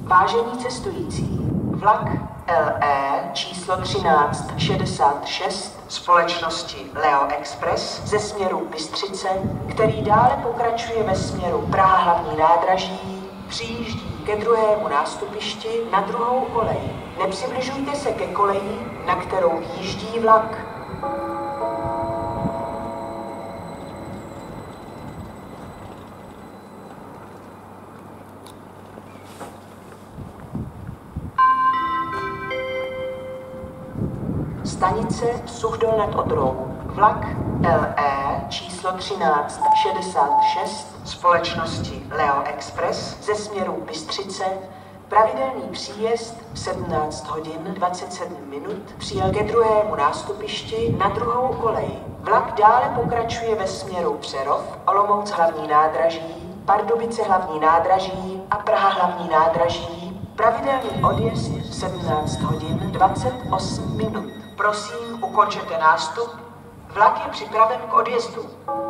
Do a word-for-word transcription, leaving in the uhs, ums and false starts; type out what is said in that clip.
Vážení cestující, vlak L E číslo třináct šedesát šest společnosti Leo Express ze směru Bystřice, který dále pokračuje ve směru Praha hlavní nádraží, přijíždí ke druhému nástupišti na druhou kolej. Nepřibližujte se ke koleji, na kterou jíždí vlak. Stanice Suchdol nad Odrou. Vlak L E číslo třináct šedesát šest společnosti Leo Express ze směru Bystřice, pravidelný příjezd v sedmnáct hodin dvacet sedm minut, přijel ke druhému nástupišti na druhou kolej. Vlak dále pokračuje ve směru Přerov, Olomouc hlavní nádraží, Pardubice hlavní nádraží a Praha hlavní nádraží. Pravidelný odjezd v sedmnáct hodin dvacet osm minut. Prosím, ukončete nástup. Vlak je připraven k odjezdu.